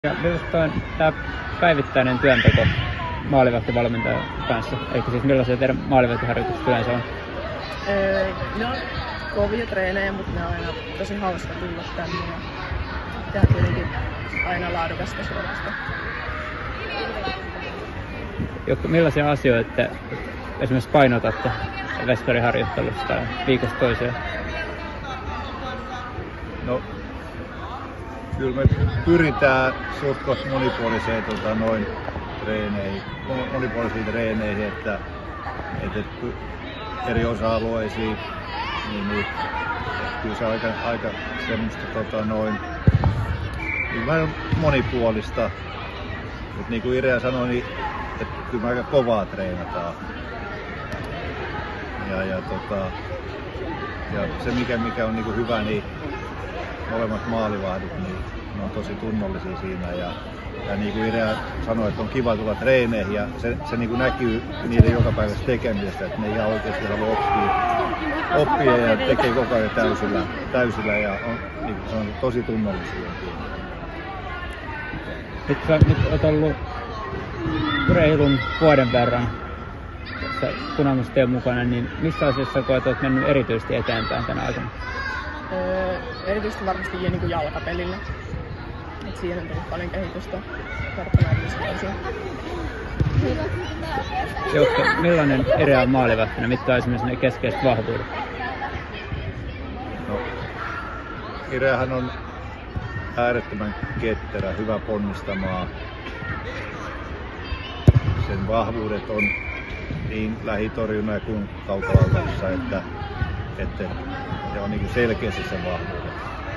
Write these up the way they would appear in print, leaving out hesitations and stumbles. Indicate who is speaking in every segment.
Speaker 1: Ja minusta on tämä päivittäinen työnteko maalivahtivalmentajan kanssa. Eli siis millaisia teidän maalivahtiharjoitukset yleensä on?
Speaker 2: Ne on kovia treenejä, mutta ne on aina tosi hauska tulla tänne ja tehdä kuitenkin aina laadukasta suorasta.
Speaker 1: Millaisia asioita te esimerkiksi painotatte veskariharjoittelussa tai viikosta toiseen?
Speaker 3: No, kyllä me pyritään suht monipuolisiin treeneihin, että eri osa-alueisiin, niin kyllä se aika semmoista niin monipuolista. Mutta niin kuin Irea sanoi, niin että kyllä me aika kovaa treenataan. Ja se mikä on niinku hyvä, niin molemmat maalivahdit, niin ne on tosi tunnollisia siinä. Ja niin kuin Irea sanoi, että on kiva tulla treeneihin ja se niin kuin näkyy niiden jokapäiväisessä tekemisestä, että ne ihan oikeasti haluaa oppia ja tekee koko ajan täysillä ja on, niin kuin sanon, tosi tunnollisia.
Speaker 1: Nyt olet ollut reilun vuoden verran tässä Punamusten mukana, niin missä asiassa koet, olet mennyt erityisesti eteenpäin tänä aikana?
Speaker 2: Erityisesti varmasti niin kuin jalkapelillä. Et siihen on tullut paljon kehitystä verrattuna edellisiin.
Speaker 1: Millainen Irea on maalivahtina? Mitkä on esimerkiksi ne keskeiset vahvuudet?
Speaker 3: No, Ireahan on äärettömän ketterä, hyvä ponnistamaan. Sen vahvuudet on niin lähitorjunnan kuin kaukalaukaisessa, että ne on niin kuin selkeästi sen vahvuudet.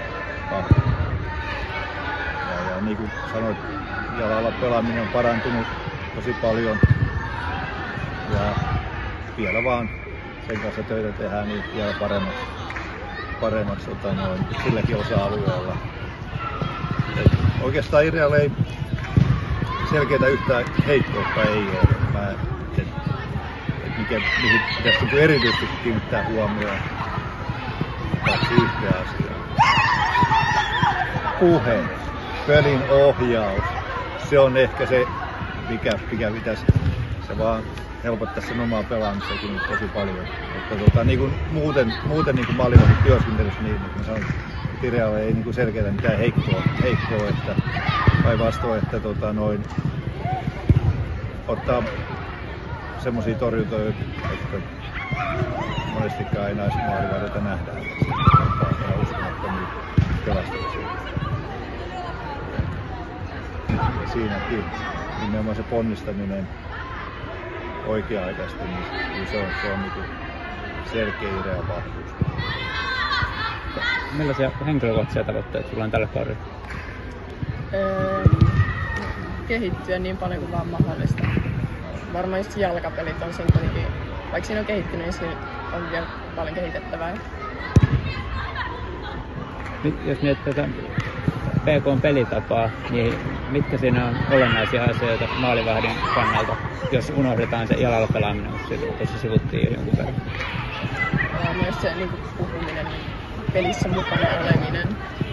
Speaker 3: Ja niin kuin sanoit, jalalla pelaaminen on parantunut tosi paljon. Ja vielä vaan sen kanssa töitä tehdään niin vielä paremmaksi silläkin osa-alueella. Oikeastaan Irealla ei selkeätä yhtään heikkoutta ei ole. Mihin pitäisi erityisesti kiinnittää huomioon kaksi yhteen asiaa. Puhe, pelin ohjaus, se on ehkä se, mikä pitäisi, se vaan helpottaa sen omaa pelaamistakin tosi paljon. Mutta niin kuin muuten niin kuin maalivahdin työskentelyssä, niin mä sanon, että Irealla ei niin kuin selkeätä mitään heikkoa, että päinvastoin, että ottaa semmoisia torjuntoja, että monestikaan ei näistä maalivahdilta nähdään. Ja uskomattomia pelastuksia. Ja siinäkin nimenomaan se ponnistaminen oikea-aikaisesti, niin se on niin selkeä Irean vahvuus.
Speaker 1: Millaisia henkilökohtaisia tavoitteita sulla on tällä kaudella?
Speaker 2: Kehittyä niin paljon kuin vaan mahdollista. Varmaan just jalkapelit on sen kuitenkin, vaikka siinä on kehittynyt, niin siinä on vielä paljon kehitettävää.
Speaker 1: Jos miettii tätä PK:n pelitapaa, niin mitkä siinä on olennaisia asioita maalivahdin kannalta, jos unohdetaan se jalalla pelaaminen, kun tuossa sivuttiin jo jonkun verran?
Speaker 2: Myös se niin puhuminen, pelissä mukana oleminen.